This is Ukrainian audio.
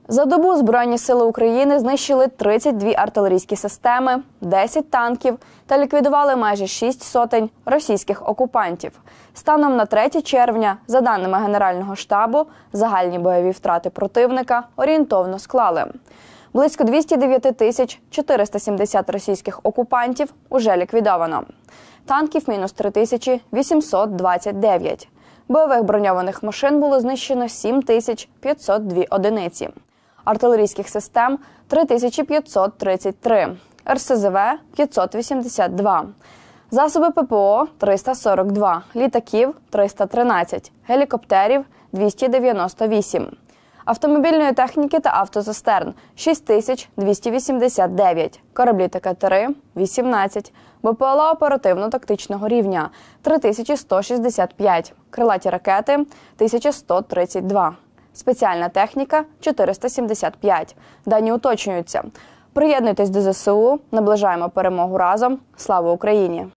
За добу Збройні сили України знищили 32 артилерійські системи, 10 танків та ліквідували майже 6 сотень російських окупантів. Станом на 3 червня, за даними Генерального штабу, загальні бойові втрати противника орієнтовно склали: близько 209 тисяч 470 російських окупантів уже ліквідовано, танків – мінус 3829, бойових броньованих машин було знищено 7502 одиниці, артилерійських систем – 3533, РСЗВ – 582, засоби ППО – 342, літаків – 313, гелікоптерів – 298, автомобільної техніки та автозастерн – 6289, кораблі та катери – 18, БПЛА оперативно-тактичного рівня – 3165, крилаті ракети – 1132, спеціальна техніка – 475. Дані уточнюються. Приєднуйтесь до ЗСУ, наближаємо перемогу разом. Слава Україні!